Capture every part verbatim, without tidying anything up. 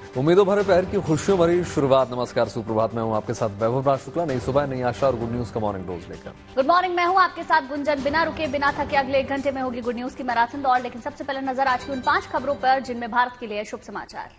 उम्मीदों भरे पहर की खुशियों भरी शुरुआत। नमस्कार, सुप्रभात। मैं हूं आपके साथ वैभव राज शुक्ला। नई सुबह, नई आशा और गुड न्यूज का मॉर्निंग डोज लेकर। गुड मॉर्निंग, मैं हूं आपके साथ गुंजन। बिना रुके बिना थके अगले एक घंटे में होगी गुड न्यूज की मैराथन दौड़। लेकिन सबसे पहले नजर आज की उन पांच खबरों पर जिनमें भारत के लिए शुभ समाचार।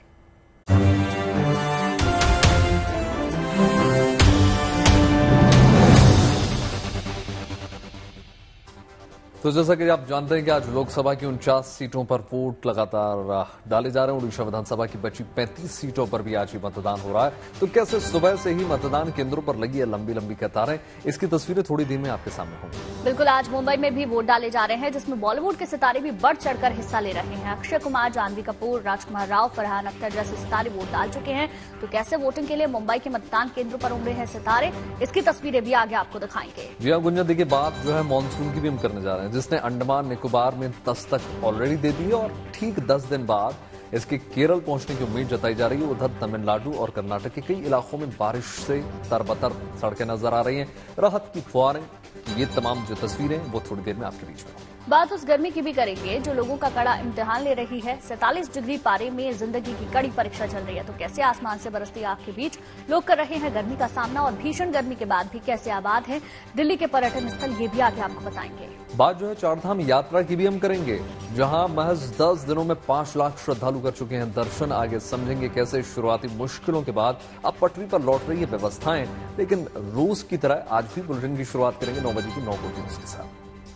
तो जैसा कि आप जानते हैं कि आज लोकसभा की उनचास सीटों पर वोट लगातार डाले जा रहे हैं। उड़ीसा विधानसभा की बची पैंतीस सीटों पर भी आज ही मतदान हो रहा है। तो कैसे सुबह से ही मतदान केंद्रों पर लगी है लंबी लंबी कतारें, इसकी तस्वीरें थोड़ी देर में आपके सामने होंगी। बिल्कुल, आज मुंबई में भी वोट डाले जा रहे हैं, जिसमें बॉलीवुड के सितारे भी बढ़ चढ़कर हिस्सा ले रहे हैं। अक्षय कुमार, जानवी कपूर, राजकुमार राव, फरहान अख्तर जैसे सितारे वोट डाल चुके हैं। तो कैसे वोटिंग के लिए मुंबई के मतदान केंद्रों पर उमड़े हैं सितारे, इसकी तस्वीरें भी आगे आपको दिखाएंगे। जी हाँ गुंजन, देखिए बात जो है मानसून की भी हम करने जा रहे हैं, जिसने अंडमान निकोबार में दस्तक ऑलरेडी दे दी है और ठीक दस दिन बाद इसके केरल पहुंचने की उम्मीद जताई जा रही है। उधर तमिलनाडु और कर्नाटक के कई इलाकों में बारिश से तरबतर सड़कें नजर आ रही हैं, राहत की फुहारें। ये तमाम जो तस्वीरें वो थोड़ी देर में आपके बीच में। बात उस गर्मी की भी करेंगे जो लोगों का कड़ा इम्तिहान ले रही है। सैंतालीस डिग्री पारे में जिंदगी की कड़ी परीक्षा चल रही है। तो कैसे आसमान से बरसती आग के बीच लोग कर रहे हैं गर्मी का सामना, और भीषण गर्मी के बाद भी कैसे आबाद है दिल्ली के पर्यटन स्थल, ये भी आगे आपको बताएंगे। बात जो है चारधाम यात्रा की भी हम करेंगे, जहां महज दस दिनों में पांच लाख श्रद्धालु कर चुके हैं दर्शन। आगे समझेंगे कैसे शुरुआती मुश्किलों के बाद अब पटरी पर लौट रही है व्यवस्थाएं। लेकिन रोज की तरह आज भी बुलेटिन की शुरुआत करेंगे नौ बजे की नौ गुड न्यूज के साथ।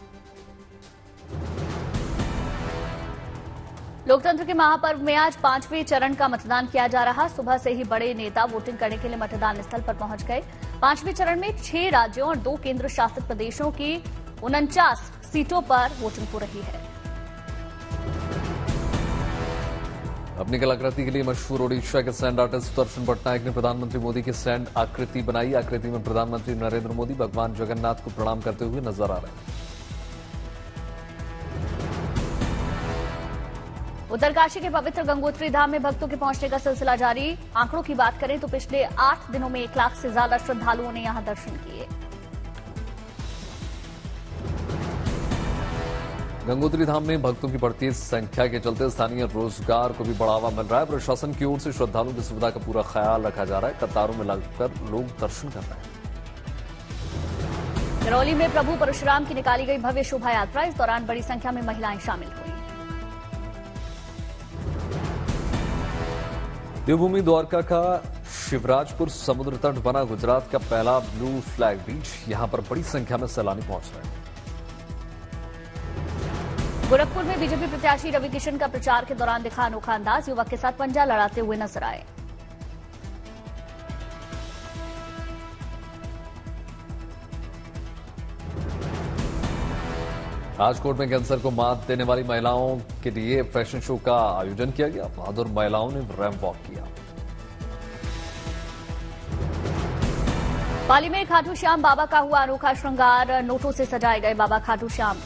लोकतंत्र के महापर्व में आज पांचवें चरण का मतदान किया जा रहा। सुबह से ही बड़े नेता वोटिंग करने के लिए मतदान स्थल पर पहुंच गए। पांचवें चरण में छह राज्यों और दो केंद्र शासित प्रदेशों की उनचास सीटों पर वोटिंग हो रही है। अपनी कलाकृति के लिए मशहूर ओडिशा के सैंड आर्टिस्ट सुदर्शन पटनायक ने प्रधानमंत्री मोदी की सैंड आकृति बनाई। आकृति में प्रधानमंत्री नरेंद्र मोदी भगवान जगन्नाथ को प्रणाम करते हुए नजर आ रहे हैं। उत्तरकाशी के पवित्र गंगोत्री धाम में भक्तों के पहुंचने का सिलसिला जारी। आंकड़ों की बात करें तो पिछले आठ दिनों में एक लाख से ज्यादा श्रद्धालुओं ने यहां दर्शन किए। गंगोत्री धाम में भक्तों की बढ़ती संख्या के चलते स्थानीय रोजगार को भी बढ़ावा मिल रहा है। प्रशासन की ओर से श्रद्धालुओं की सुविधा का पूरा ख्याल रखा जा रहा है। कतारों में लगकर लोग दर्शन कर रहे हैं। करौली में प्रभु परशुराम की निकाली गई भव्य शोभा यात्रा। इस दौरान बड़ी संख्या में महिलाएं शामिल हुई। देवभूमि द्वारका का शिवराजपुर समुद्र तट बना गुजरात का पहला ब्लू फ्लैग बीच। यहां पर बड़ी संख्या में सैलानी पहुंच रहे हैं। गोरखपुर में बीजेपी प्रत्याशी रवि किशन का प्रचार के दौरान दिखा अनोखा अंदाज। युवक के साथ पंजा लड़ाते हुए नजर आए। राजकोट में कैंसर को मात देने वाली महिलाओं के लिए फैशन शो का आयोजन किया गया। बहादुर महिलाओं ने रैंप वॉक किया। पाली में खाटू श्याम बाबा का हुआ अनोखा श्रृंगार। नोटों से सजाए गए बाबा खाटू श्याम।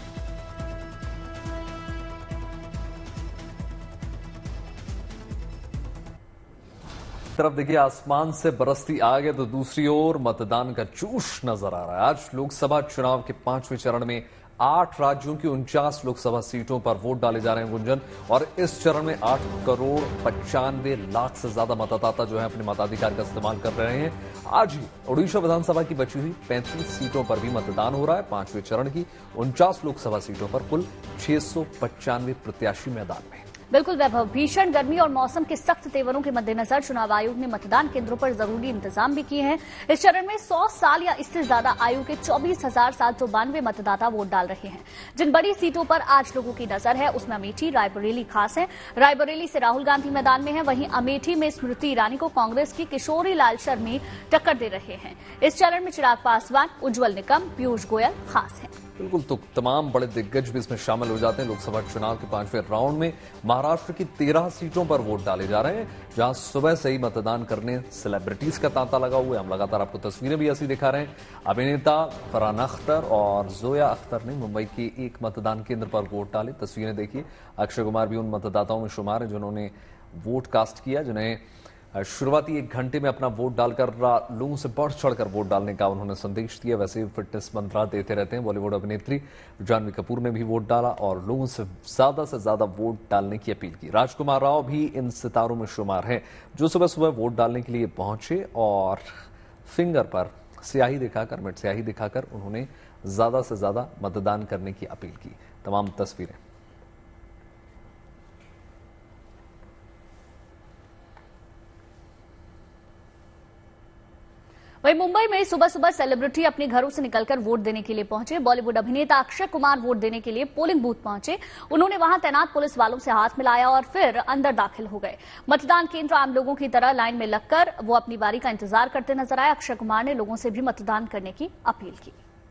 तरफ देखिए आसमान से बरसती आग है, तो दूसरी ओर मतदान का जोश नजर आ रहा है। आज लोकसभा चुनाव के पांचवें चरण में आठ राज्यों की उनचास लोकसभा सीटों पर वोट डाले जा रहे हैं गुंजन। और इस चरण में आठ करोड़ पचानवे लाख से ज्यादा मतदाता जो है अपने मताधिकार का इस्तेमाल कर रहे हैं। आज ही उड़ीसा विधानसभा की बची हुई पैंतीस सीटों पर भी मतदान हो रहा है। पांचवें चरण की उनचास लोकसभा सीटों पर कुल छह सौ पचानवे प्रत्याशी मैदान में। बिल्कुल वैभव, भीषण गर्मी और मौसम के सख्त तेवरों के मद्देनजर चुनाव आयोग ने मतदान केंद्रों पर जरूरी इंतजाम भी किए हैं। इस चरण में सौ साल या इससे ज्यादा आयु के चौबीस हजार सात सौ बानवे मतदाता वोट डाल रहे हैं। जिन बड़ी सीटों पर आज लोगों की नजर है उसमें अमेठी, रायबरेली खास है। रायबरेली से राहुल गांधी मैदान में है, वहीं अमेठी में स्मृति ईरानी को कांग्रेस की किशोरी लाल शर्मा टक्कर दे रहे हैं। इस चरण में चिराग पासवान, उज्जवल निकम, पीयूष गोयल खास है। बिल्कुल, तो तमाम बड़े दिग्गज भी इसमें शामिल हो जाते हैं। लोकसभा चुनाव के पांचवें राउंड में महाराष्ट्र की तेरह सीटों पर वोट डाले जा रहे हैं, जहां सुबह से ही मतदान करने सेलिब्रिटीज का तांता लगा हुआ है। हम लगातार आपको तस्वीरें भी ऐसी दिखा रहे हैं। अभिनेता फरहान अख्तर और जोया अख्तर ने मुंबई के एक मतदान केंद्र पर वोट डाले। तस्वीरें देखिए। अक्षय कुमार भी उन मतदाताओं में शुमार है जिन्होंने वोट कास्ट किया, जिन्हें शुरुआती एक घंटे में अपना वोट डालकर लोगों से बढ़ चढ़कर वोट डालने का उन्होंने संदेश दिया। वैसे ही फिटनेस मंत्रा देते रहते हैं बॉलीवुड अभिनेत्री जानवी कपूर ने भी वोट डाला और लोगों से ज्यादा से ज्यादा वोट डालने की अपील की। राजकुमार राव भी इन सितारों में शुमार हैं जो सुबह सुबह वोट डालने के लिए पहुंचे और फिंगर पर स्याही दिखाकर मिट स्याही दिखाकर उन्होंने ज्यादा से ज्यादा मतदान करने की अपील की। तमाम तस्वीरें वहीं मुंबई में सुबह सुबह सेलिब्रिटी अपने घरों से निकलकर वोट देने के लिए पहुंचे। बॉलीवुड अभिनेता अक्षय कुमार वोट देने के लिए पोलिंग बूथ पहुंचे। उन्होंने वहां तैनात पुलिस वालों से हाथ मिलाया और फिर अंदर दाखिल हो गए। मतदान केंद्र आम लोगों की तरह लाइन में लगकर वो अपनी बारी का इंतजार करते नजर आए। अक्षय कुमार ने लोगों से भी मतदान करने की अपील की।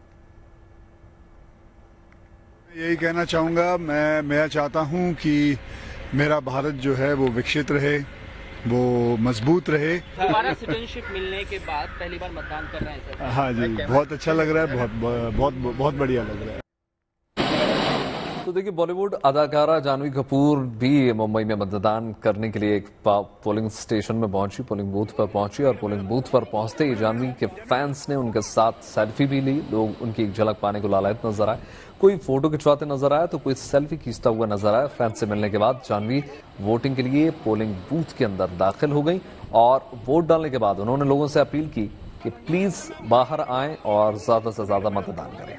यही कहना चाहूंगा, मैं मैं चाहता हूं कि मेरा भारत जो है वो विकसित रहे, वो मजबूत रहे। दोबारा सिटीजनशिप मिलने के बाद पहली बार मतदान कर रहे हैं सर। हाँ जी, बहुत अच्छा लग रहा है, बहुत बहुत बहुत बढ़िया लग रहा है। तो देखिए, बॉलीवुड अदाकारा जानवी कपूर भी मुंबई में मतदान करने के लिए एक पोलिंग स्टेशन में पहुंची, पोलिंग बूथ पर पहुंची और पोलिंग बूथ पर पहुंचते ही जानवी के फैंस ने उनके साथ सेल्फी भी ली। लोग उनकी एक झलक पाने को लालायत नजर आए, कोई फोटो खिंचवाते नजर आया तो कोई सेल्फी खींचता हुआ नजर आया। फैंस से मिलने के बाद जानवी वोटिंग के लिए पोलिंग बूथ के अंदर दाखिल हो गई और वोट डालने के बाद उन्होंने लोगों से अपील की कि प्लीज बाहर आएं और ज्यादा से ज्यादा मतदान करें।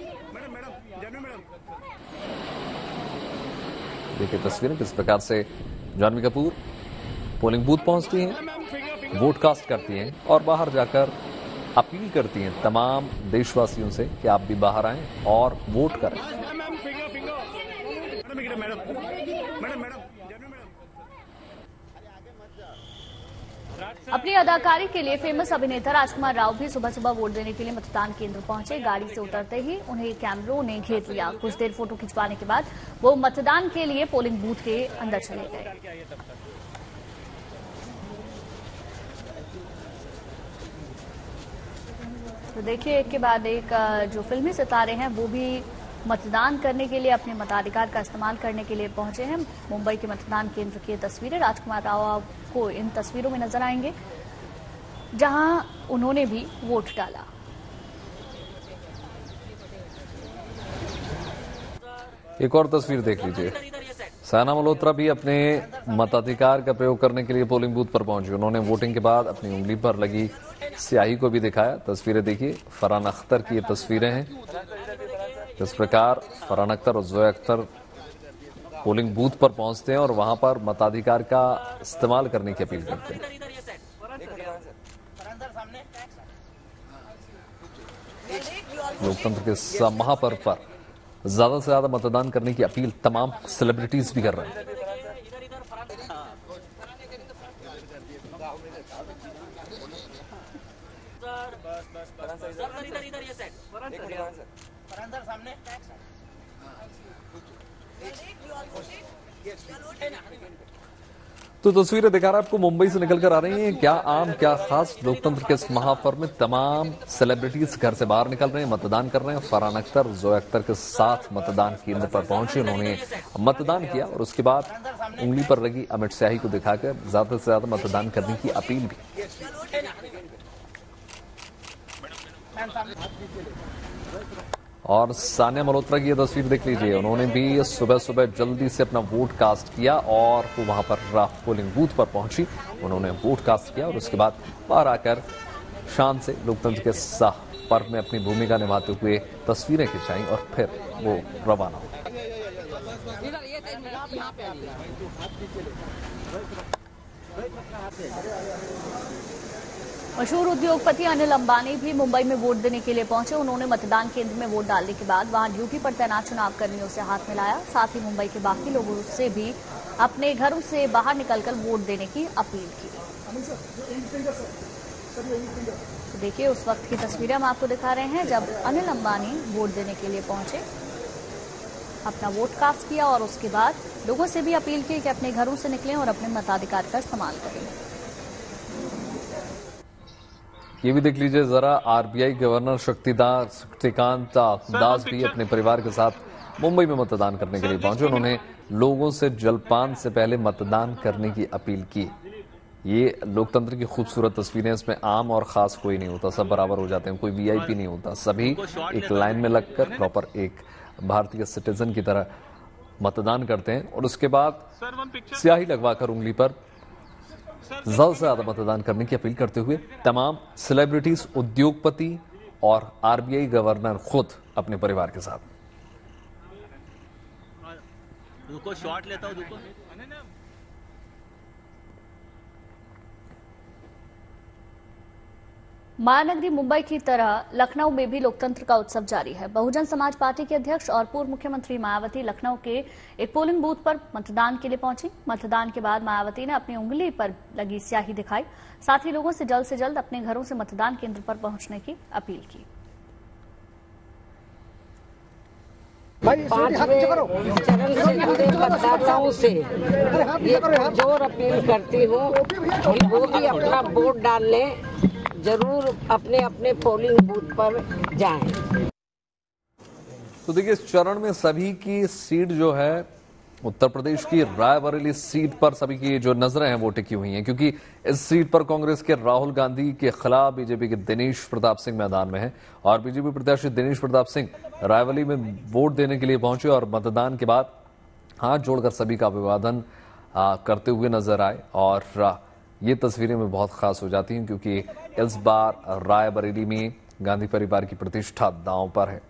देखिए तस्वीरें किस प्रकार से जानवी कपूर पोलिंग बूथ पहुंचती हैं, वोट कास्ट करती हैं और बाहर जाकर अपील करती हैं तमाम देशवासियों से कि आप भी बाहर आएं और वोट करें। अपनी अदाकारी के लिए फेमस अभिनेता राजकुमार राव भी सुबह सुबह वोट देने के लिए मतदान केंद्र पहुंचे। गाड़ी से उतरते ही उन्हें कैमरों ने घेर लिया। कुछ देर फोटो खिंचवाने के बाद वो मतदान के लिए पोलिंग बूथ के अंदर चले गए। तो देखिए, एक के बाद एक जो फिल्मी सितारे हैं वो भी मतदान करने के लिए, अपने मताधिकार का इस्तेमाल करने के लिए पहुंचे हैं। मुंबई के मतदान केंद्र की तस्वीरें राजकुमार राव को इन तस्वीरों में नजर आएंगे जहां उन्होंने भी वोट डाला। एक और तस्वीर देख लीजिए, सायना मल्होत्रा भी अपने मताधिकार का प्रयोग करने के लिए पोलिंग बूथ पर पहुंची। उन्होंने वोटिंग के बाद अपनी उंगली पर लगी स्याही को भी दिखाया। तस्वीरें देखिए, फरहान अख्तर की ये तस्वीरें हैं। इस प्रकार फरहान अख्तर और जोया अख्तर पोलिंग बूथ पर पहुंचते हैं और वहां पर मताधिकार का इस्तेमाल करने की अपील करते हैं। लोकतंत्र के इस महापर्व पर ज्यादा से ज्यादा मतदान करने की अपील तमाम सेलिब्रिटीज भी कर रहे हैं। तो तस्वीरें दिखा रहा है आपको, मुंबई से निकलकर आ रही हैं। क्या आम क्या खास, लोकतंत्र के इस महापर्व में तमाम सेलिब्रिटीज घर से बाहर निकल रहे हैं, मतदान कर रहे हैं। फरहान अख्तर जोया अख्तर के साथ मतदान केंद्र पर पहुंचे, उन्होंने मतदान किया और उसके बाद उंगली पर लगी अमिट स्याही को दिखाकर ज्यादा से ज्यादा मतदान करने की अपील भी। और सानिया मल्होत्रा की ये तस्वीर देख लीजिए, उन्होंने भी सुबह सुबह जल्दी से अपना वोट कास्ट किया और वो वहां पर पोलिंग बूथ पर पहुंची। उन्होंने वोट कास्ट किया और उसके बाद बाहर आकर शान से लोकतंत्र के साह पर्व में अपनी भूमिका निभाते हुए तस्वीरें खिंचाई और फिर वो रवाना हो। मशहूर उद्योगपति अनिल अंबानी भी मुंबई में वोट देने के लिए पहुंचे। उन्होंने मतदान केंद्र में वोट डालने के बाद वहां ड्यूटी पर तैनात चुनाव कर्मियों से हाथ मिलाया। साथ ही मुंबई के बाकी लोगों से भी अपने घरों से बाहर निकलकर वोट देने की अपील की। तो देखिए, उस वक्त की तस्वीरें हम आपको दिखा रहे हैं जब अनिल अंबानी वोट देने के लिए पहुंचे, अपना वोट कास्ट किया और उसके बाद लोगों से भी अपील की कि अपने घरों से निकलें और अपने मताधिकार का इस्तेमाल करें। ये भी देख लीजिए जरा, आरबीआई गवर्नर शक्तिदास शक्तिकांत दास भी अपने परिवार के साथ मुंबई में मतदान करने के लिए पहुंचे। उन्होंने लोगों से जलपान से पहले मतदान करने की अपील की। ये लोकतंत्र की खूबसूरत तस्वीरें, इसमें आम और खास कोई नहीं होता, सब बराबर हो जाते हैं, कोई वीआईपी नहीं होता, सभी एक लाइन में लगकर प्रॉपर एक भारतीय सिटीजन की तरह मतदान करते हैं और उसके बाद स्याही लगवाकर उंगली पर ज्यादा से ज्यादा मतदान करने की अपील करते हुए तमाम सेलिब्रिटीज, उद्योगपति और आरबीआई गवर्नर खुद अपने परिवार के साथ। रुको, शॉट लेता हूं, रुको। महानगरी मुंबई की तरह लखनऊ में भी लोकतंत्र का उत्सव जारी है। बहुजन समाज पार्टी के अध्यक्ष और पूर्व मुख्यमंत्री मायावती लखनऊ के एक पोलिंग बूथ पर मतदान के लिए पहुंची। मतदान के बाद मायावती ने अपनी उंगली पर लगी स्याही दिखाई, साथ ही लोगों से जल्द से जल्द अपने घरों से मतदान केंद्र पर पहुंचने की अपील की। पांचवें चरण से जुड़े मतदाताओं से ये जोर अपील करती हूँ कि वो भी अपना वोट डालने जरूर अपने अपने पोलिंग बूथ पर जाएं। तो देखिए, इस चरण में सभी की सीट जो है उत्तर प्रदेश की रायबरेली सीट पर सभी की जो नजरें हैं वो टिकी हुई हैं, क्योंकि इस सीट पर कांग्रेस के राहुल गांधी के खिलाफ बीजेपी के दिनेश प्रताप सिंह मैदान में हैं और बीजेपी प्रत्याशी दिनेश प्रताप सिंह रायबरेली में वोट देने के लिए पहुंचे और मतदान के बाद हाथ जोड़कर सभी का अभिवादन करते हुए नजर आए। और ये तस्वीरें में बहुत खास हो जाती हैं क्योंकि इस बार रायबरेली में गांधी परिवार की प्रतिष्ठा दांव पर है।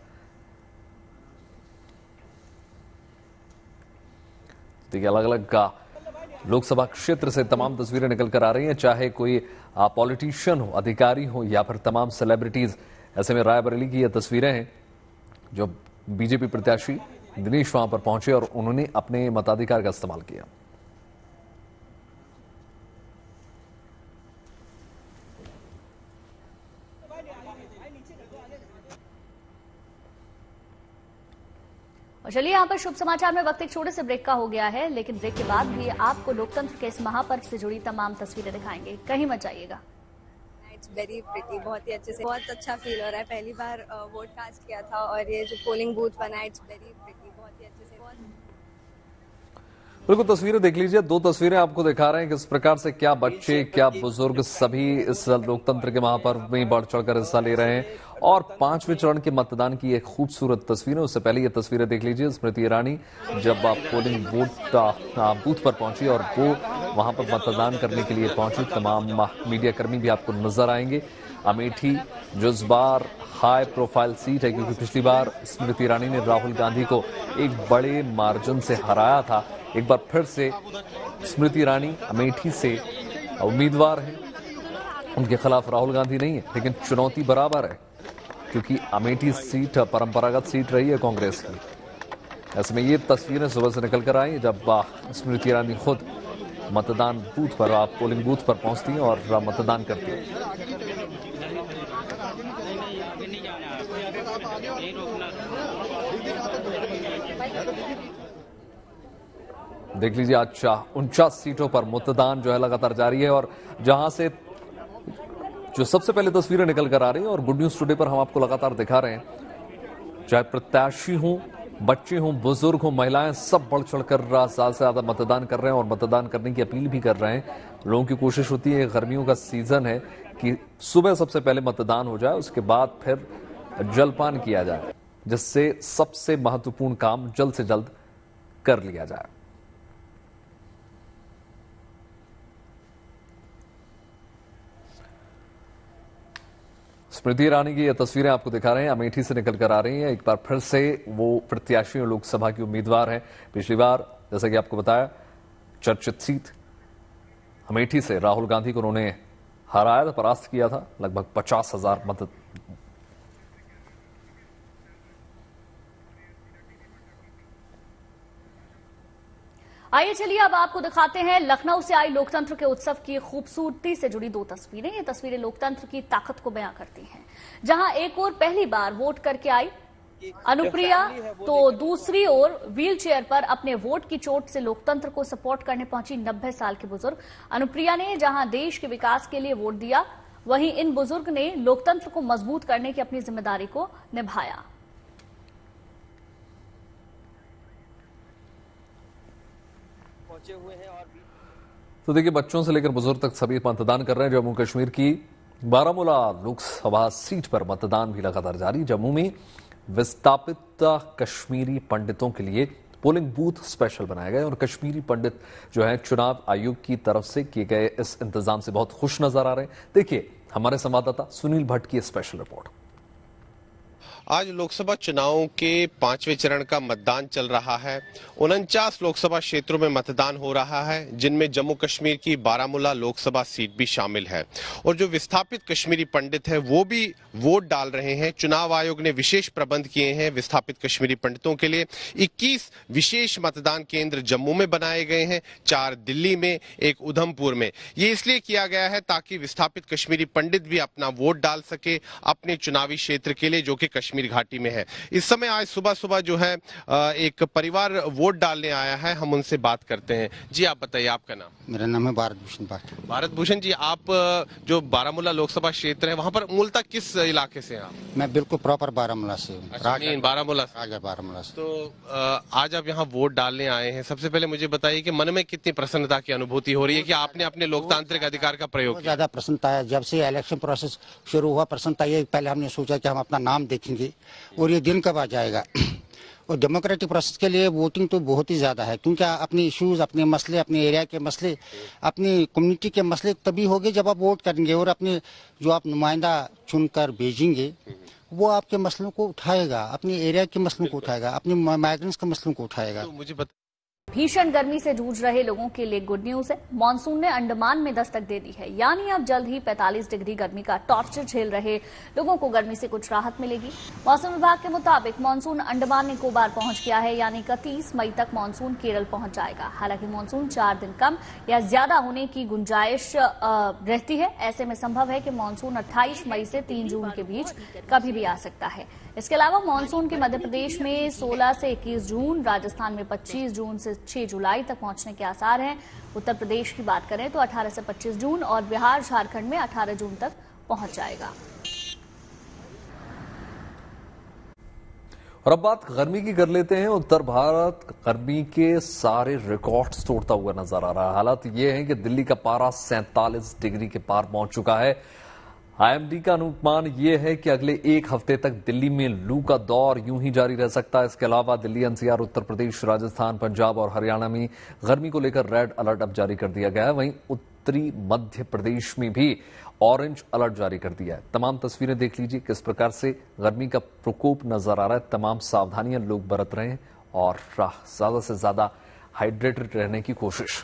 देखिए, अलग अलग का लोकसभा क्षेत्र से तमाम तस्वीरें निकल कर आ रही हैं, चाहे कोई पॉलिटिशियन हो, अधिकारी हो या फिर तमाम सेलिब्रिटीज। ऐसे में रायबरेली की ये तस्वीरें हैं जो बीजेपी प्रत्याशी दिनेश वहां पर पहुंचे और उन्होंने अपने मताधिकार का इस्तेमाल किया। और चलिए, यहाँ पर शुभ समाचार में वक्त एक छोटे से ब्रेक का हो गया है, लेकिन ब्रेक के बाद भी आपको लोकतंत्र के इस महापर्व से जुड़ी तमाम तस्वीरें दिखाएंगे, कहीं मत जाइएगा। इट्स वेरी प्रिटी, बहुत ही अच्छे से, बहुत अच्छा फील हो रहा है। पहली बार वोट कास्ट किया था और ये जो पोलिंग बूथ बना है, इट्स वेरी प्रिटी, बहुत ही अच्छे से। बहुत बिल्कुल, तस्वीरें देख लीजिए। दो तस्वीरें आपको दिखा रहे हैं किस प्रकार से क्या बच्चे, क्या बुजुर्ग सभी इस लोकतंत्र के महापर्व में बढ़ चढ़कर हिस्सा ले रहे हैं और पांचवें चरण के मतदान की एक खूबसूरत तस्वीरें। उससे पहले ये तस्वीरें देख लीजिए, स्मृति ईरानी जब आप पोलिंग बूथ बूथ पर पहुंची और वो वहां पर मतदान करने के लिए पहुंची। तमाम मीडिया कर्मी भी आपको नजर आएंगे। अमेठी जो इस बार हाई प्रोफाइल सीट है क्योंकि पिछली बार स्मृति ईरानी ने राहुल गांधी को एक बड़े मार्जिन से हराया था। एक बार फिर से स्मृति ईरानी अमेठी से उम्मीदवार है, उनके खिलाफ राहुल गांधी नहीं है, लेकिन चुनौती बराबर है क्योंकि अमेठी सीट परंपरागत सीट रही है कांग्रेस की। ऐसे में ये तस्वीरें सुबह से निकल कर आई जब स्मृति ईरानी खुद मतदान बूथ पर, आप पोलिंग बूथ पर पहुंचती हैं और मतदान करती हैं। देख लीजिए, अच्छा उनचास सीटों पर मतदान जो है लगातार जारी है और जहां से जो सबसे पहले तस्वीरें निकल कर आ रही हैं और गुड न्यूज टुडे पर हम आपको लगातार दिखा रहे हैं, चाहे प्रत्याशी हों, बच्चे हों, बुजुर्ग हों, महिलाएं, सब बढ़ चढ़कर ज्यादा से ज्यादा मतदान कर रहे हैं और मतदान करने की अपील भी कर रहे हैं। लोगों की कोशिश होती है, गर्मियों का सीजन है, कि सुबह सबसे पहले मतदान हो जाए, उसके बाद फिर जलपान किया जाए, जिससे सबसे महत्वपूर्ण काम जल्द से जल्द कर लिया जाए। स्मृति ईरानी की ये तस्वीरें आपको दिखा रहे हैं, अमेठी से निकल कर आ रही हैं। एक बार फिर से वो प्रत्याशी लोकसभा की उम्मीदवार हैं। पिछली बार जैसा कि आपको बताया, चर्चित सीट अमेठी से राहुल गांधी को उन्होंने हराया था, परास्त किया था। लगभग पचास हजार मत आइए चलिए अब आपको दिखाते हैं लखनऊ से आई लोकतंत्र के उत्सव की खूबसूरती से जुड़ी दो तस्वीरें। ये तस्वीरें लोकतंत्र की ताकत को बयां करती हैं। जहां एक ओर पहली बार वोट करके आई अनुप्रिया, तो दूसरी ओर व्हील चेयर पर अपने वोट की चोट से लोकतंत्र को सपोर्ट करने पहुंची नब्बे साल की बुजुर्ग। अनुप्रिया ने जहां देश के विकास के लिए वोट दिया, वहीं इन बुजुर्ग ने लोकतंत्र को मजबूत करने की अपनी जिम्मेदारी को निभाया। हुए हैं और तो देखिए, बच्चों से लेकर बुजुर्ग तक सभी मतदान कर रहे हैं। जम्मू कश्मीर की बारामूला लोकसभा सीट पर मतदान भी लगातार जारी। जम्मू में विस्थापित कश्मीरी पंडितों के लिए पोलिंग बूथ स्पेशल बनाए गए और कश्मीरी पंडित जो है चुनाव आयोग की तरफ से किए गए इस इंतजाम से बहुत खुश नजर आ रहे हैं। देखिए हमारे संवाददाता सुनील भट्ट की स्पेशल रिपोर्ट। आज लोकसभा चुनावों के पांचवें चरण का मतदान चल रहा है। उनचास लोकसभा क्षेत्रों में मतदान हो रहा है, जिनमें जम्मू कश्मीर की बारामूला लोकसभा सीट भी शामिल है और जो विस्थापित कश्मीरी पंडित है वो भी वोट डाल रहे हैं। चुनाव आयोग ने विशेष प्रबंध किए हैं विस्थापित कश्मीरी पंडितों के लिए। इक्कीस विशेष मतदान केंद्र जम्मू में बनाए गए हैं, चार दिल्ली में, एक उधमपुर में। ये इसलिए किया गया है ताकि विस्थापित कश्मीरी पंडित भी अपना वोट डाल सके अपने चुनावी क्षेत्र के लिए, जो कि कश्मीर घाटी में है। इस समय आज सुबह सुबह जो है एक परिवार वोट डालने आया है, हम उनसे बात करते हैं। जी आप बताइए, आपका नाम? मेरा नाम है भारत भूषण पाठ। भारत भूषण जी, आप जो बारामूला लोकसभा क्षेत्र है वहां पर मूलतः किस इलाके से हैं आप? मैं बिल्कुल प्रॉपर बारामूला से हूँ। अच्छा, बारामूला से। राजा बारामूला से। तो आज आप यहाँ वोट डालने आए हैं, सबसे पहले मुझे बताइए कि मन में कितनी प्रसन्नता की अनुभूति हो रही है कि आपने अपने लोकतांत्रिक अधिकार का प्रयोग किया? ज्यादा प्रसन्नता है। जब से इलेक्शन प्रोसेस शुरू हुआ प्रसन्नता ये, पहले हमने सोचा कि हम अपना नाम देखेंगे और ये दिन कब आ जाएगा। और डेमोक्रेटिक प्रोसेस के लिए वोटिंग तो बहुत ही ज़्यादा है, क्योंकि अपने इश्यूज, अपने मसले, अपने एरिया के मसले, अपनी कम्युनिटी के मसले तभी होंगे जब आप वोट करेंगे और अपने जो आप नुमाइंदा चुनकर भेजेंगे वो आपके मसलों को उठाएगा, अपने एरिया के मसलों को उठाएगा, अपने माइग्रेंट्स के मसलों को उठाएगा। तो मुझे बता... भीषण गर्मी से जूझ रहे लोगों के लिए गुड न्यूज है। मानसून ने अंडमान में दस्तक दे दी है, यानी अब जल्द ही पैंतालीस डिग्री गर्मी का टॉर्चर झेल रहे लोगों को गर्मी से कुछ राहत मिलेगी। मौसम विभाग के मुताबिक मानसून अंडमान निकोबार पहुंच गया है, यानी इकतीस मई तक मानसून केरल पहुंच जाएगा। हालांकि मानसून चार दिन कम या ज्यादा होने की गुंजाइश रहती है। ऐसे में संभव है कि मानसून अट्ठाईस मई से तीन जून के बीच कभी भी आ सकता है। इसके अलावा मानसून के मध्य प्रदेश में सोलह से इक्कीस जून, राजस्थान में पच्चीस जून से छह जुलाई तक पहुंचने के आसार हैं। उत्तर प्रदेश की बात करें तो अठारह से पच्चीस जून और बिहार झारखंड में अठारह जून तक पहुंच जाएगा। और अब बात गर्मी की कर लेते हैं। उत्तर भारत गर्मी के सारे रिकॉर्ड्स तोड़ता हुआ नजर आ रहा है। हालात ये है कि दिल्ली का पारा सैंतालीस डिग्री के पार पहुंच चुका है। आईएमडी का अनुमान यह है कि अगले एक हफ्ते तक दिल्ली में लू का दौर यूं ही जारी रह सकता है। इसके अलावा दिल्ली, एनसीआर, उत्तर प्रदेश, राजस्थान, पंजाब और हरियाणा में गर्मी को लेकर रेड अलर्ट अब जारी कर दिया गया है। वहीं उत्तरी मध्य प्रदेश में भी ऑरेंज अलर्ट जारी कर दिया है। तमाम तस्वीरें देख लीजिए किस प्रकार से गर्मी का प्रकोप नजर आ रहा है। तमाम सावधानियां लोग बरत रहे हैं और ज्यादा से ज्यादा हाइड्रेटेड रहने की कोशिश।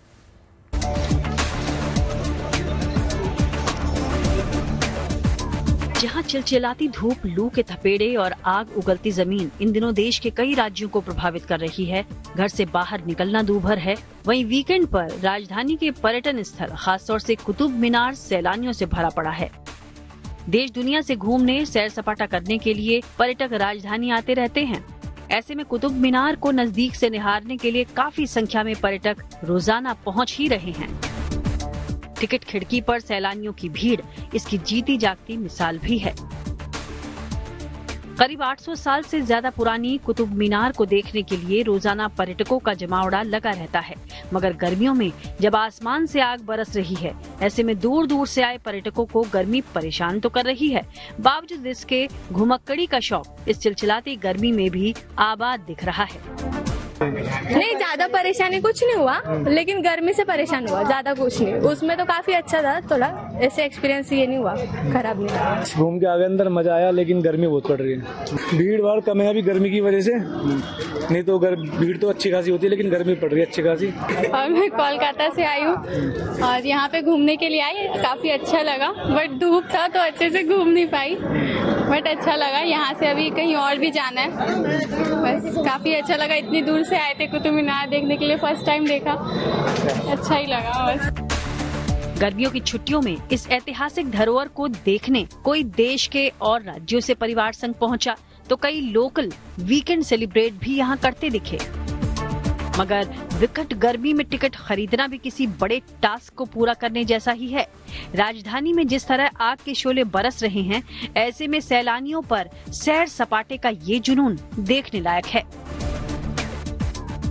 जहां चिलचिलाती धूप, लू के थपेड़े और आग उगलती जमीन इन दिनों देश के कई राज्यों को प्रभावित कर रही है। घर से बाहर निकलना दूभर है। वहीं वीकेंड पर राजधानी के पर्यटन स्थल, खासतौर से कुतुब मीनार, सैलानियों से भरा पड़ा है। देश दुनिया से घूमने, सैर सपाटा करने के लिए पर्यटक राजधानी आते रहते हैं। ऐसे में कुतुब मीनार को नजदीक से निहारने के लिए काफी संख्या में पर्यटक रोजाना पहुंच ही रहे हैं। टिकट खिड़की पर सैलानियों की भीड़ इसकी जीती जागती मिसाल भी है। करीब आठ सौ साल से ज्यादा पुरानी कुतुब मीनार को देखने के लिए रोजाना पर्यटकों का जमावड़ा लगा रहता है। मगर गर्मियों में जब आसमान से आग बरस रही है, ऐसे में दूर दूर से आए पर्यटकों को गर्मी परेशान तो कर रही है। बावजूद इसके घुमक्कड़ी का शौक इस चिलचिलाती गर्मी में भी आबाद दिख रहा है। नहीं, ज्यादा परेशानी कुछ नहीं हुआ, लेकिन गर्मी से परेशान हुआ, ज्यादा कुछ नहीं। उसमें तो काफी अच्छा था, थोड़ा ऐसे एक्सपीरियंस ये नहीं हुआ, खराब नहीं हुआ। घूम के आगे अंदर मजा आया, लेकिन गर्मी बहुत पड़ रही है। भीड़ भाड़ कम है अभी गर्मी की वजह से, नहीं तो भीड़ तो अच्छी खासी होती है, लेकिन गर्मी पड़ रही है अच्छी खासी। और मैं कोलकाता से आई हूँ और यहाँ पे घूमने के लिए आई, काफी अच्छा लगा। बट धूप था तो अच्छे से घूम नहीं पाई, बट अच्छा लगा। यहाँ से अभी कहीं और भी जाना है, बस काफी अच्छा लगा। इतनी दूर से आए थे कुतुब मीनार देखने के लिए, फर्स्ट टाइम देखा, अच्छा ही लगा बस। गर्मियों की छुट्टियों में इस ऐतिहासिक धरोहर को देखने कोई देश के और राज्यों से परिवार संग पहुंचा, तो कई लोकल वीकेंड सेलिब्रेट भी यहाँ करते दिखे। मगर विकट गर्मी में टिकट खरीदना भी किसी बड़े टास्क को पूरा करने जैसा ही है। राजधानी में जिस तरह आग के शोले बरस रहे हैं, ऐसे में सैलानियों पर सैर सपाटे का ये जुनून देखने लायक है।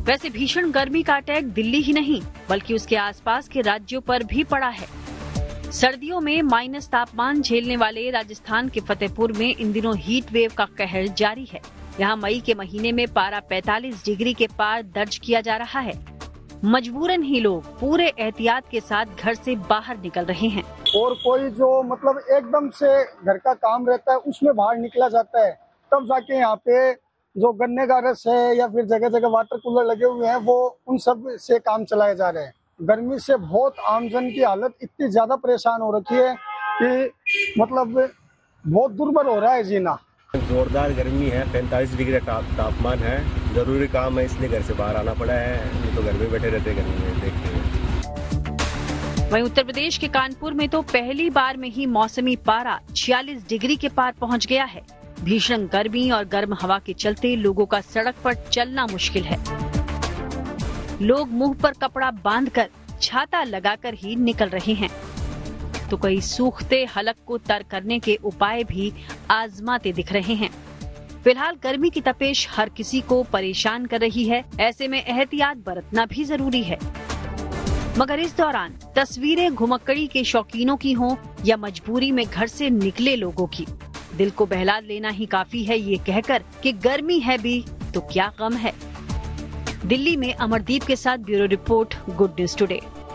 वैसे भीषण गर्मी का अटैक दिल्ली ही नहीं बल्कि उसके आसपास के राज्यों पर भी पड़ा है। सर्दियों में माइनस तापमान झेलने वाले राजस्थान के फतेहपुर में इन दिनों हीट वेव का कहर जारी है। यहाँ मई के महीने में पारा पैंतालीस डिग्री के पार दर्ज किया जा रहा है। मजबूरन ही लोग पूरे एहतियात के साथ घर से बाहर निकल रहे हैं। और कोई जो मतलब एकदम से घर का काम रहता है उसमें बाहर निकला जाता है, तब जाके यहाँ पे जो गन्ने का रस है या फिर जगह जगह वाटर कूलर लगे हुए हैं वो उन सब से काम चलाए जा रहे हैं। गर्मी से बहुत आमजन की हालत इतनी ज्यादा परेशान हो रखी है कि मतलब बहुत दुर्बल हो रहा है जीना। जोरदार गर्मी है, पैंतालीस डिग्री ताप, तापमान है। जरूरी काम है इसलिए घर से बाहर आना पड़ा है, नहीं तो घर में बैठे रहते गर्मी में देखते हैं। वहीं उत्तर प्रदेश के कानपुर में तो पहली बार में ही मौसमी पारा छियालीस डिग्री के पार पहुंच गया है। भीषण गर्मी और गर्म हवा के चलते लोगों का सड़क पर चलना मुश्किल है। लोग मुंह पर कपड़ा बांधकर छाता लगाकर ही निकल रहे हैं, तो कई सूखते हलक को तर करने के उपाय भी आजमाते दिख रहे हैं। फिलहाल गर्मी की तपेश हर किसी को परेशान कर रही है, ऐसे में एहतियात बरतना भी जरूरी है। मगर इस दौरान तस्वीरें घुमक्कड़ी के शौकीनों की हों या मजबूरी में घर से निकले लोगों की, दिल को बहला लेना ही काफी है ये कहकर कि गर्मी है भी तो क्या गम है। दिल्ली में अमरदीप के साथ bureau report, good news today.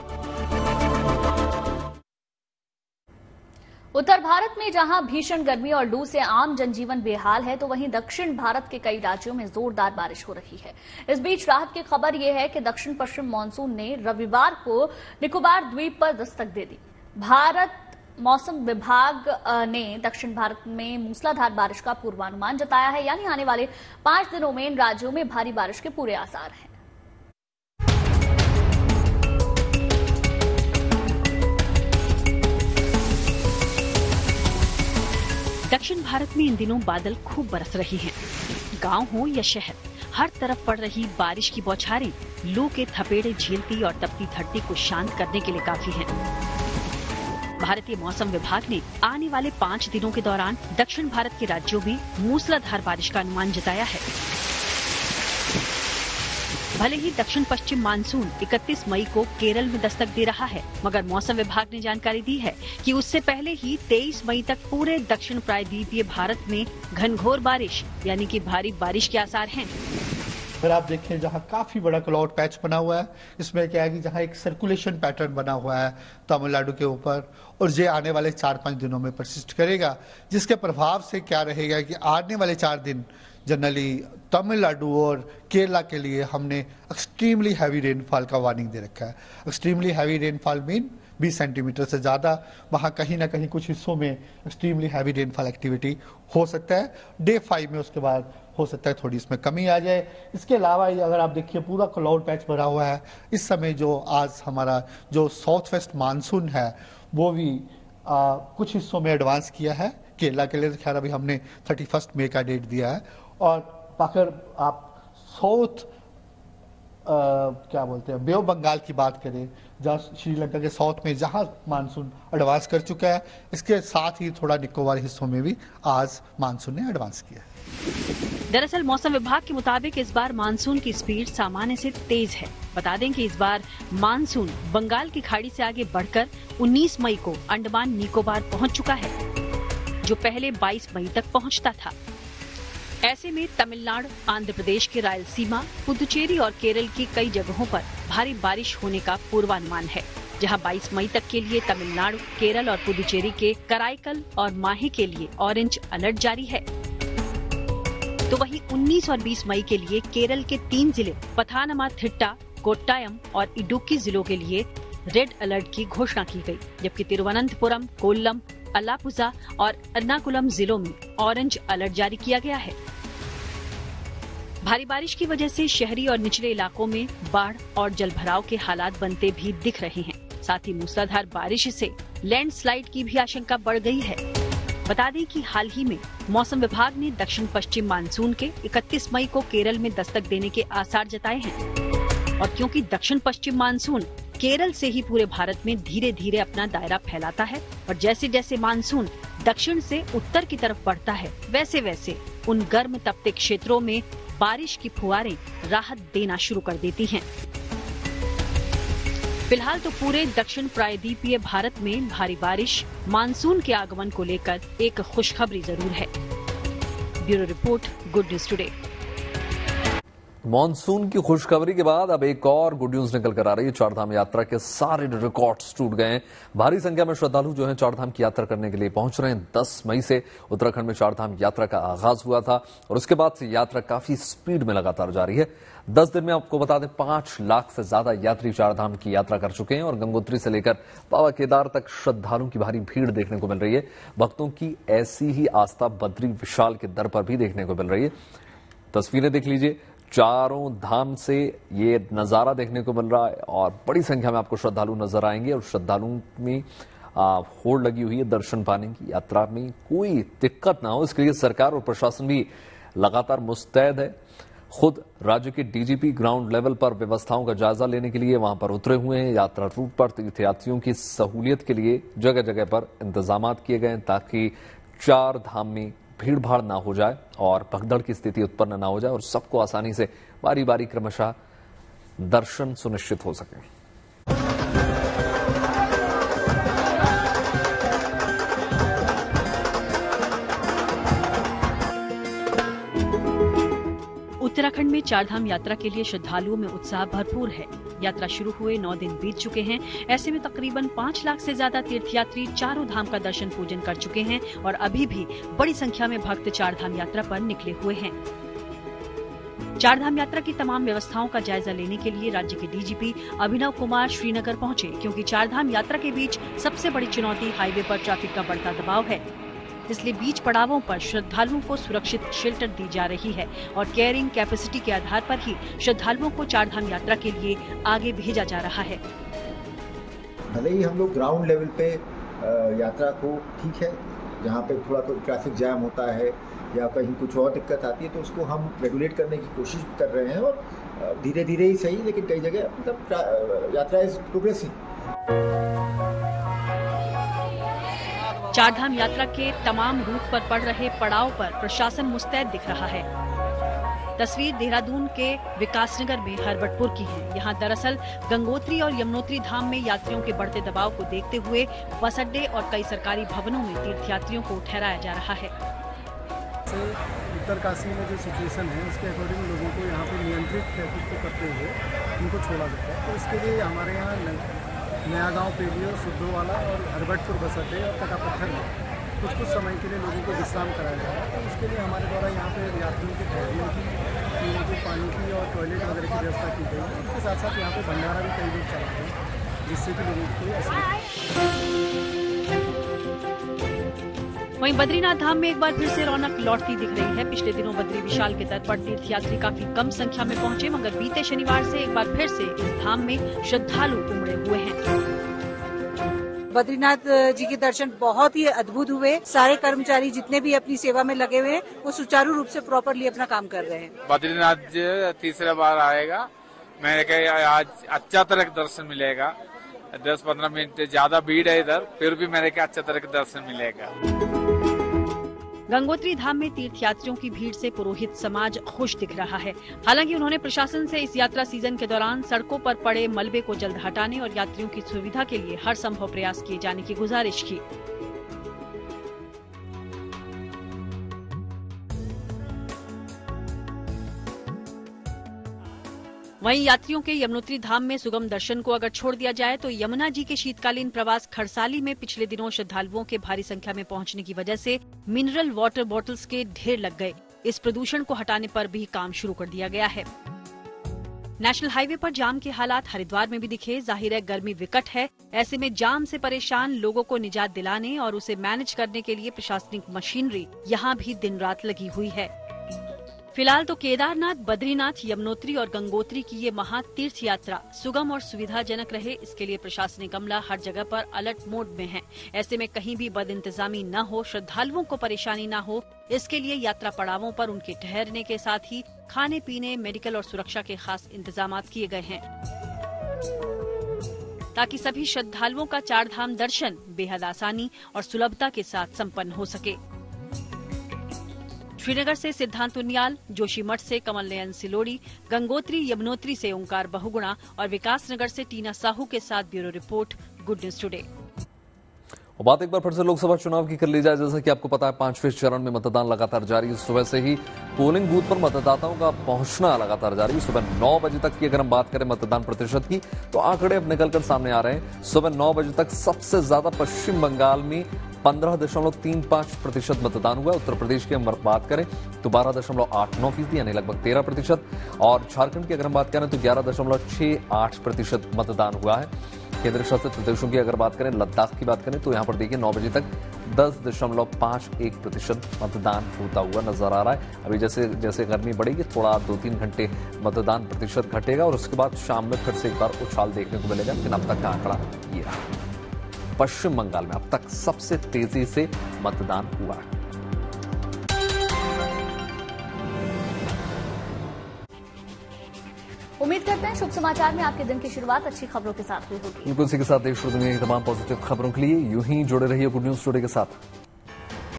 उत्तर भारत में जहां भीषण गर्मी और लू से आम जनजीवन बेहाल है, तो वहीं दक्षिण भारत के कई राज्यों में जोरदार बारिश हो रही है। इस बीच राहत की खबर यह है कि दक्षिण पश्चिम मानसून ने रविवार को निकोबार द्वीप पर दस्तक दे दी। भारत मौसम विभाग ने दक्षिण भारत में मूसलाधार बारिश का पूर्वानुमान जताया है, यानी आने वाले पांच दिनों में इन राज्यों में भारी बारिश के पूरे आसार हैं। दक्षिण भारत में इन दिनों बादल खूब बरस रहे हैं। गांव हो या शहर, हर तरफ पड़ रही बारिश की बौछारें लू के थपेड़े झेलती और तपती धरती को शांत करने के लिए काफी हैं। भारतीय मौसम विभाग ने आने वाले पाँच दिनों के दौरान दक्षिण भारत के राज्यों में मूसलाधार बारिश का अनुमान जताया है। भले ही दक्षिण पश्चिम मानसून इकतीस मई को केरल में दस्तक दे रहा है, मगर मौसम विभाग ने जानकारी दी है कि उससे पहले ही तेईस मई तक पूरे दक्षिण प्रायद्वीपीय भारत में घनघोर बारिश यानी कि भारी बारिश के आसार हैं। फिर आप देखें जहाँ काफी बड़ा क्लाउड पैच बना हुआ है, इसमें क्या है कि जहाँ एक सर्कुलेशन पैटर्न बना हुआ है तमिलनाडु के ऊपर, और ये आने वाले चार पांच दिनों में परसिस्ट करेगा, जिसके प्रभाव से क्या रहेगा कि आने वाले चार दिन जनरली तमिलनाडु और केरला के लिए हमने एक्सट्रीमली हैवी रेनफॉल का वार्निंग दे रखा है। एक्सट्रीमली हैवी रेनफॉल मीन बीस सेंटीमीटर से ज़्यादा, वहाँ कहीं ना कहीं कुछ हिस्सों में एक्सट्रीमली हैवी रेनफॉल एक्टिविटी हो सकता है। डे फाइव में उसके बाद हो सकता है थोड़ी इसमें कमी आ जाए। इसके अलावा अगर आप देखिए पूरा क्लाउड पैच भरा हुआ है। इस समय जो आज हमारा जो साउथ वेस्ट मानसून है वो भी आ, कुछ हिस्सों में एडवांस किया है। केरला के लिए खैर अभी हमने थर्टी फर्स्ट मई का डेट दिया है, और अगर आप साउथ क्या बोलते हैं बे ऑफ बंगाल की बात करें, जहाँ श्रीलंका के साउथ में जहाँ मानसून एडवांस कर चुका है, इसके साथ ही थोड़ा निकोबार हिस्सों में भी आज मानसून ने एडवांस किया है। दरअसल मौसम विभाग के मुताबिक इस बार मानसून की स्पीड सामान्य से तेज है। बता दें कि इस बार मानसून बंगाल की खाड़ी से आगे बढ़कर उन्नीस मई को अंडमान निकोबार पहुंच चुका है, जो पहले बाईस मई तक पहुंचता था। ऐसे में तमिलनाडु, आंध्र प्रदेश के रायलसीमा, पुदुचेरी और केरल की कई जगहों पर भारी बारिश होने का पूर्वानुमान है, जहां बाईस मई तक के लिए तमिलनाडु, केरल और पुदुचेरी के कराईकल और माहे के लिए ऑरेंज अलर्ट जारी है। तो वहीं उन्नीस और बीस मई के लिए केरल के तीन जिले पथानमथिट्टा, कोट्टायम और इडुक्की जिलों के लिए रेड अलर्ट की घोषणा की गई, जबकि तिरुवनंतपुरम, कोल्लम, अलापुझा और एर्नाकुलम जिलों में ऑरेंज अलर्ट जारी किया गया है। भारी बारिश की वजह से शहरी और निचले इलाकों में बाढ़ और जलभराव के हालात बनते भी दिख रहे हैं। साथ ही मूसलाधार बारिश से लैंडस्लाइड की भी आशंका बढ़ गई है। बता दें कि हाल ही में मौसम विभाग ने दक्षिण पश्चिम मानसून के इकतीस मई को केरल में दस्तक देने के आसार जताए हैं, और क्योंकि दक्षिण पश्चिम मानसून केरल से ही पूरे भारत में धीरे धीरे अपना दायरा फैलाता है, और जैसे जैसे मानसून दक्षिण से उत्तर की तरफ बढ़ता है, वैसे वैसे उन गर्म तपते क्षेत्रों में बारिश की फुहारें राहत देना शुरू कर देती हैं। फिलहाल तो पूरे दक्षिण प्रायद्वीपीय भारत में भारी बारिश, मानसून के आगमन को लेकर एक खुशखबरी जरूर है। Bureau report, good news today. Monsoon की खुशखबरी के बाद अब एक और गुड न्यूज निकल कर आ रही है। चारधाम यात्रा के सारे रिकॉर्ड्स टूट गए हैं। भारी संख्या में श्रद्धालु जो हैं चारधाम की यात्रा करने के लिए पहुंच रहे हैं। दस मई से उत्तराखंड में चारधाम यात्रा का आगाज हुआ था और उसके बाद से यात्रा काफी स्पीड में लगातार जारी है। दस दिन में आपको बता दें पांच लाख से ज्यादा यात्री चारधाम की यात्रा कर चुके हैं और गंगोत्री से लेकर बाबा केदार तक श्रद्धालुओं की भारी भीड़ देखने को मिल रही है। भक्तों की ऐसी ही आस्था बद्री विशाल के दर पर भी देखने को मिल रही है। तस्वीरें देख लीजिए, चारों धाम से ये नजारा देखने को मिल रहा है और बड़ी संख्या में आपको श्रद्धालु नजर आएंगे और श्रद्धालुओं में होड़ लगी हुई है दर्शन पाने की। यात्रा में कोई दिक्कत ना हो इसके लिए सरकार और प्रशासन भी लगातार मुस्तैद है। खुद राज्य के डीजीपी ग्राउंड लेवल पर व्यवस्थाओं का जायजा लेने के लिए वहां पर उतरे हुए हैं। यात्रा रूट पर तीर्थयात्रियों की सहूलियत के लिए जगह जगह पर इंतजाम किए गए हैं ताकि चार धाम में भीड़ भाड़ ना हो जाए और भगदड़ की स्थिति उत्पन्न ना हो जाए और सबको आसानी से बारी बारी क्रमशः दर्शन सुनिश्चित हो सके। उत्तराखंड में चारधाम यात्रा के लिए श्रद्धालुओं में उत्साह भरपूर है। यात्रा शुरू हुए नौ दिन बीत चुके हैं। ऐसे में तकरीबन पाँच लाख से ज्यादा तीर्थयात्री चारों धाम का दर्शन पूजन कर चुके हैं और अभी भी बड़ी संख्या में भक्त चारधाम यात्रा पर निकले हुए हैं। चारधाम यात्रा की तमाम व्यवस्थाओं का जायजा लेने के लिए राज्य के डीजीपी अभिनव कुमार श्रीनगर पहुंचे, क्योंकि चारधाम यात्रा के बीच सबसे बड़ी चुनौती हाईवे पर ट्रैफिक का बढ़ता दबाव है। इसलिए बीच पड़ावों पर श्रद्धालुओं को सुरक्षित शेल्टर दी जा रही है और कैरिंग कैपेसिटी के आधार पर ही श्रद्धालुओं को चारधाम यात्रा के लिए आगे भेजा जा रहा है। भले ही हम लोग ग्राउंड लेवल पे यात्रा को ठीक है, जहाँ पे थोड़ा तो ट्रैफिक जैम होता है या कहीं कुछ और दिक्कत आती है तो उसको हम रेगुलेट करने की कोशिश कर रहे हैं और धीरे धीरे ही सही, लेकिन कई जगह मतलब यात्रा इज प्रोग्रेसिंग। चारधाम यात्रा के तमाम रूट पर पड़ रहे पड़ाव पर प्रशासन मुस्तैद दिख रहा है। तस्वीर देहरादून के विकासनगर में हरबटपुर की है। यहाँ दरअसल गंगोत्री और यमुनोत्री धाम में यात्रियों के बढ़ते दबाव को देखते हुए बस अड्डे और कई सरकारी भवनों में तीर्थयात्रियों को ठहराया जा रहा है। उत्तरकाशी में जो सिचुएशन है उसके अकॉर्डिंग लोगों को यहाँ पे नियंत्रित ट्रैफिक को करते हुए उनको छोड़ा जाता है। तो इसके लिए हमारे यहाँ नया गांव पेलियो, सुद्धोवाला और हरबटपुर बस अड्डे और कटापत्थर में कुछ कुछ समय के लिए लोगों को विश्राम कराया जा रहा है। तो इसके लिए हमारे द्वारा यहाँ पे यात्रियों के ठहरने की, पीने की, पानी की और टॉयलेट वगैरह की व्यवस्था की गई है। इसके साथ साथ यहाँ पे भंडारा भी कई लोग चलाते हैं जिससे कि लोगों को कोई असर। वहीं बद्रीनाथ धाम में एक बार फिर से रौनक लौटती दिख रही है। पिछले दिनों बद्री विशाल के दर पर तीर्थयात्री काफी कम संख्या में पहुंचे, मगर बीते शनिवार से एक बार फिर से इस धाम में श्रद्धालु उमड़े हुए हैं। बद्रीनाथ जी के दर्शन बहुत ही अद्भुत हुए। सारे कर्मचारी जितने भी अपनी सेवा में लगे हुए हैं वो सुचारू रूप से प्रॉपरली अपना काम कर रहे हैं। बद्रीनाथ जी तीसरा बार आएगा, मैंने कहा आज अच्छा तरह दर्शन मिलेगा। दस पंद्रह मिनट ज्यादा भीड़ है इधर, फिर भी मेरे को अच्छा तरह का दर्शन मिलेगा। गंगोत्री धाम में तीर्थयात्रियों की भीड़ से पुरोहित समाज खुश दिख रहा है। हालांकि उन्होंने प्रशासन से इस यात्रा सीजन के दौरान सड़कों पर पड़े मलबे को जल्द हटाने और यात्रियों की सुविधा के लिए हर संभव प्रयास किए जाने की गुजारिश की। वहीं यात्रियों के यमुनोत्री धाम में सुगम दर्शन को अगर छोड़ दिया जाए तो यमुना जी के शीतकालीन प्रवास खरसाली में पिछले दिनों श्रद्धालुओं के भारी संख्या में पहुंचने की वजह से मिनरल वाटर बॉटल्स के ढेर लग गए। इस प्रदूषण को हटाने पर भी काम शुरू कर दिया गया है। नेशनल हाईवे पर जाम के हालात हरिद्वार में भी दिखे। जाहिर है गर्मी विकट है, ऐसे में जाम से परेशान लोगों को निजात दिलाने और उसे मैनेज करने के लिए प्रशासनिक मशीनरी यहाँ भी दिन रात लगी हुई है। फिलहाल तो केदारनाथ, बद्रीनाथ, यमुनोत्री और गंगोत्री की ये महा तीर्थ यात्रा सुगम और सुविधाजनक रहे, इसके लिए प्रशासनिक अमला हर जगह पर अलर्ट मोड में है। ऐसे में कहीं भी बदइंतजामी न हो, श्रद्धालुओं को परेशानी न हो, इसके लिए यात्रा पड़ावों पर उनके ठहरने के साथ ही खाने पीने, मेडिकल और सुरक्षा के खास इंतजाम किए गए हैं ताकि सभी श्रद्धालुओं का चारधाम दर्शन बेहद आसानी और सुलभता के साथ संपन्न हो सके। श्रीनगर से सिद्धांत उनियाल, जोशीमठ से कमल नयन सिलोड़ी, गंगोत्री यमुनोत्री से ओंकार बहुगुणा और विकासनगर से टीना साहू के साथ bureau report, good news today. और बात एक बार फिर से लोकसभा चुनाव की कर ली जाए। जैसा कि आपको पता है, पांचवें चरण में मतदान लगातार जारी है। सुबह से ही पोलिंग बूथ पर मतदाताओं का पहुंचना लगातार जारी है। सुबह नौ बजे तक की अगर हम बात करें मतदान प्रतिशत की, तो आंकड़े अब निकलकर सामने आ रहे हैं। सुबह नौ बजे तक सबसे ज्यादा पश्चिम बंगाल में पंद्रह दशमलव तीन पांच प्रतिशत मतदान हुआ। उत्तर प्रदेश की हम बात करें तो बारह दशमलव आठ नौ फीसदी यानी लगभग तेरह प्रतिशत, और झारखंड की अगर हम बात करें तो ग्यारह दशमलव छह आठ प्रतिशत मतदान हुआ है। केंद्र शासित प्रदेशों की अगर बात करें, लद्दाख की बात करें तो यहां पर देखिए नौ बजे तक दस दशमलव पांच एक प्रतिशत मतदान होता हुआ नजर आ रहा है। अभी जैसे जैसे गर्मी बढ़ेगी, थोड़ा दो तीन घंटे मतदान प्रतिशत घटेगा और उसके बाद शाम में फिर से एक बार उछाल देखने को मिलेगा। लेकिन अब तक का आंकड़ा ये रहा, पश्चिम बंगाल में अब तक सबसे तेजी से मतदान हुआ है। उम्मीद करते हैं शुभ समाचार में आपके दिन की शुरुआत अच्छी खबरों के साथ हुई होगी। बिल्कुल, इसी के साथ देश और दुनिया की तमाम पॉजिटिव खबरों के लिए यूं ही जुड़े रहिए गुड न्यूज टुडे के साथ।